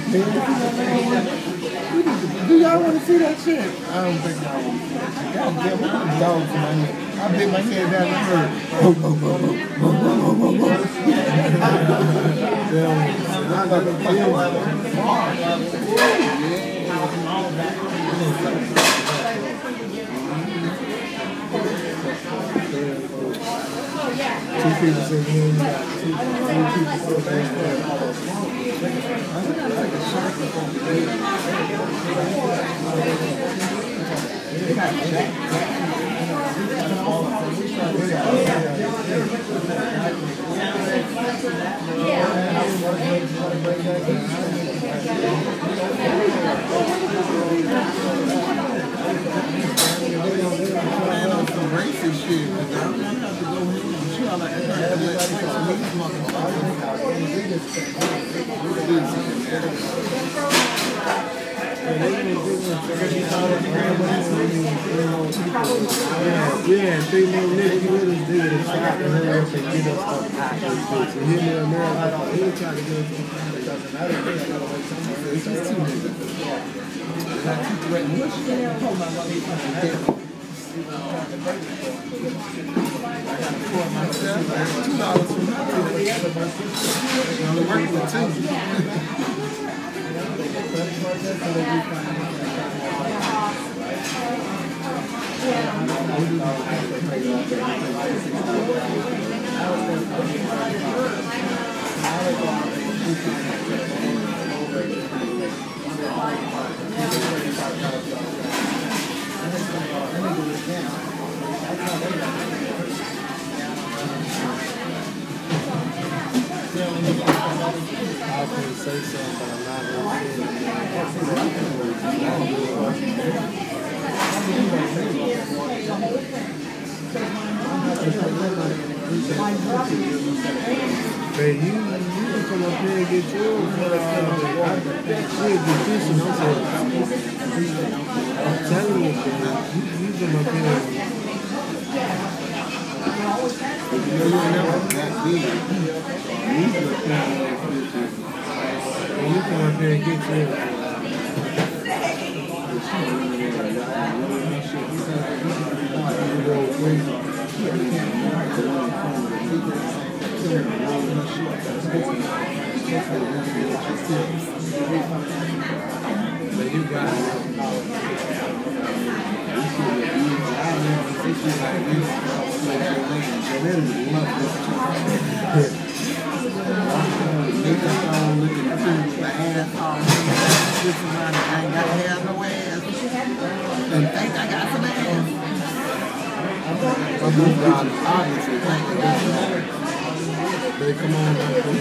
Do y'all want to see that shit? I don't think y'all want to see that shit. God damn, I got dogs in my head. I bit my head down and heard. I got the feel like two people said you got two people so bad. Some racist shit. I don't have to go in. She all like yeah, 3 more niggas with us, they would have shot the her and get us up out this bitch. And him and America, he was trying to get us up. It's just 2 niggas. And I keep threatening, what she got to hold my money from the dead? I got to pour myself $2 from nothing. I only work with 2. I was going to say something, but I'm not going to But you can come up here and get yours. I'm telling you, you come up here. You never that big. You come up here and get yours. But you got and think I got some ass. They come on back and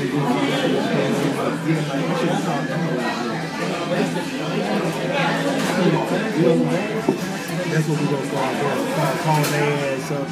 that's what we're going to start doing. Start calling their ass up.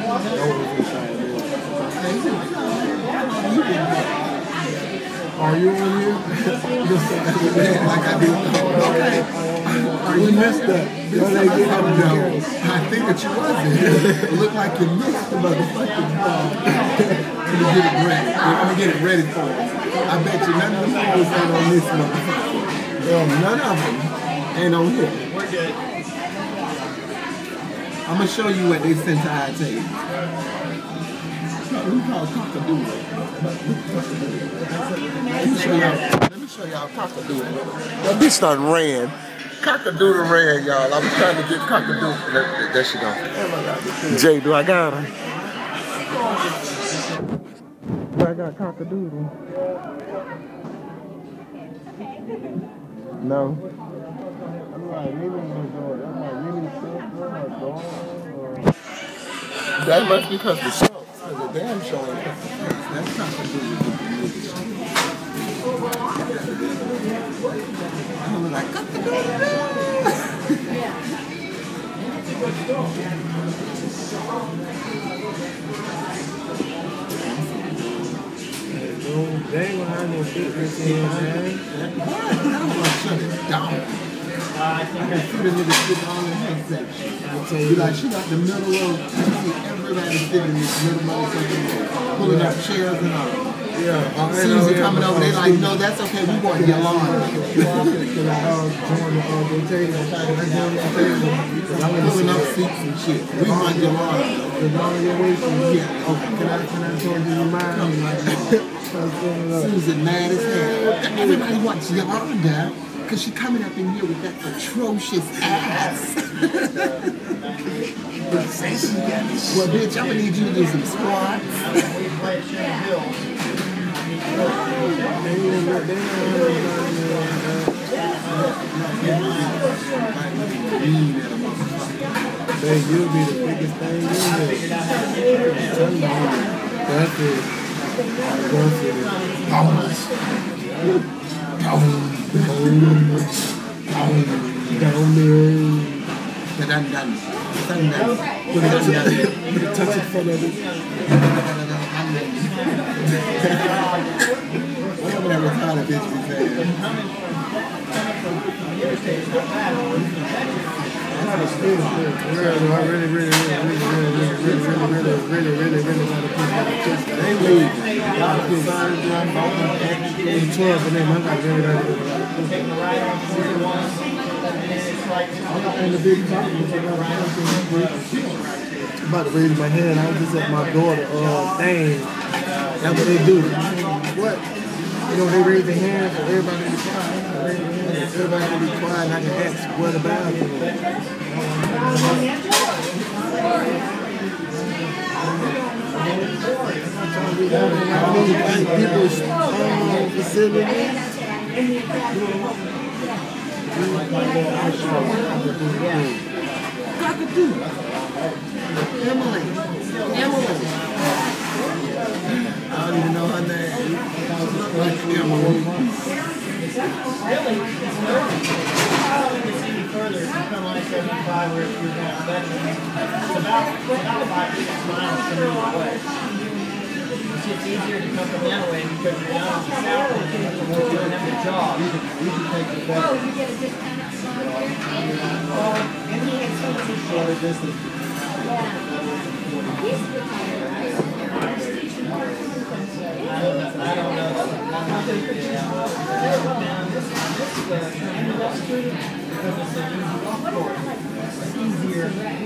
Are you on here? Like I do. Okay. You missed that. No, I think that you wasn't. It looked like you missed the motherfucking ball. Let me get it ready. Let me get it ready for you. I bet you none of the photos ain't on this motherfucker. None of them ain't on here. We're good. I'm going to show you what they sent to our table. We call it cockadoodle. Let me show y'all cockadoodle. That bitch done ran. Cockadoodle ran, y'all. I was trying to get cockadoodle. There she go. Jay, do I got her? Do I got cockadoodle? No. I'm like, that must be because the show. Because the damn show. That's cockadoodle. I was like, cockadoodle. They ain't gonna have no fitness in here, man. What? I don't want to shut it down. I can see the nigga sitting on the headset. You like, she got the middle of, everybody sitting in this middle motherfucking pulling up chairs and all. As soon as you're coming over, they're like, no, that's okay, we want your lawn. Pulling up seats and shit. We want your lawn. Yeah. Okay. Can I join you mine? Susan mad as hell. Everybody wants Yolanda because she's coming up in here with that atrocious ass. Say she got it. Well, bitch, I'm gonna need you to do some squats. Babe, you'll be the biggest thing in here. That's it. Put a touch in front of it. Whatever that retarded bitch be saying. I'm about to raise my hand. I was just at my daughter thing. That's what they do. What? You know, they raise their hands for everybody to be quiet. Everybody to be quiet and I can ask what about it. People's facility. Emily. I don't even know her name. Like Emily. Really? I don't think it's any further. It's kind of like 75 where you're going to it's about 5 to 6 miles from the way. It's just easier to come from that way because you're down in the south and you don't have the job. You can take the bus. Oh, you get a discount. And he gets so much shorter distance. Yeah. He's retired. I don't know. Easier.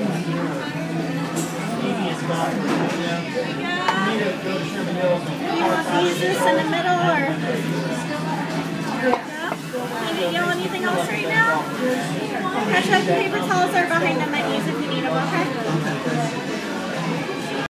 Is this in the middle or? You know anything else right now? Cash up paper towels are behind the menus if you need them, okay?